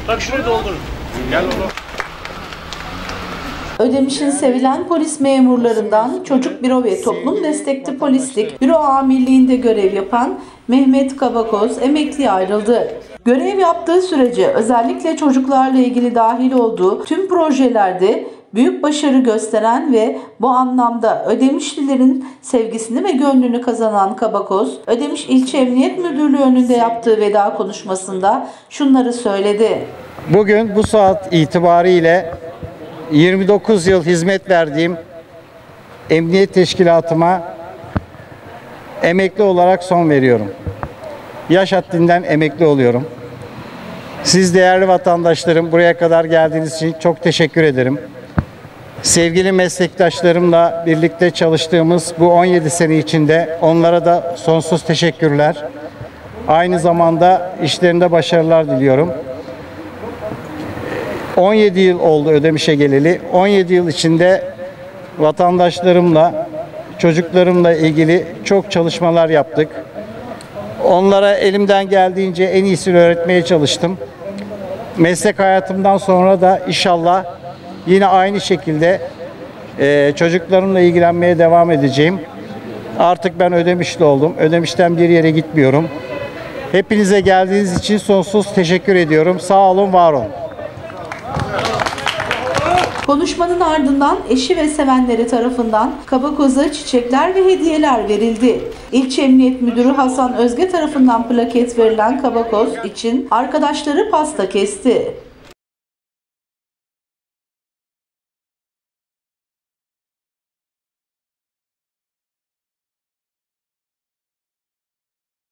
Bak şurayı doldurun. Gel oğlum. Ödemiş'in sevilen polis memurlarından Çocuk Büro ve Toplum Destekli Polislik Büro Amirliği'nde görev yapan Mehmet Kabakoz emekliye ayrıldı. Görev yaptığı sürece özellikle çocuklarla ilgili dahil olduğu tüm projelerde büyük başarı gösteren ve bu anlamda Ödemişlilerin sevgisini ve gönlünü kazanan Kabakoz, Ödemiş İlçe Emniyet Müdürlüğü önünde yaptığı veda konuşmasında şunları söyledi. Bugün bu saat itibariyle 29 yıl hizmet verdiğim emniyet teşkilatıma emekli olarak son veriyorum. Yaş haddinden emekli oluyorum. Siz değerli vatandaşlarım, buraya kadar geldiğiniz için çok teşekkür ederim. Sevgili meslektaşlarımla birlikte çalıştığımız bu 17 sene içinde onlara da sonsuz teşekkürler. Aynı zamanda işlerinde başarılar diliyorum. 17 yıl oldu Ödemiş'e geleli. 17 yıl içinde vatandaşlarımla, çocuklarımla ilgili çok çalışmalar yaptık. Onlara elimden geldiğince en iyisini öğretmeye çalıştım. Meslek hayatımdan sonra da inşallah yine aynı şekilde çocuklarımla ilgilenmeye devam edeceğim. Artık ben Ödemişli oldum. Ödemiş'ten bir yere gitmiyorum. Hepinize geldiğiniz için sonsuz teşekkür ediyorum. Sağ olun, var olun. Konuşmanın ardından eşi ve sevenleri tarafından Kabakoz'a çiçekler ve hediyeler verildi. İlçe Emniyet Müdürü Hasan Özge tarafından plaket verilen Kabakoz için arkadaşları pasta kesti.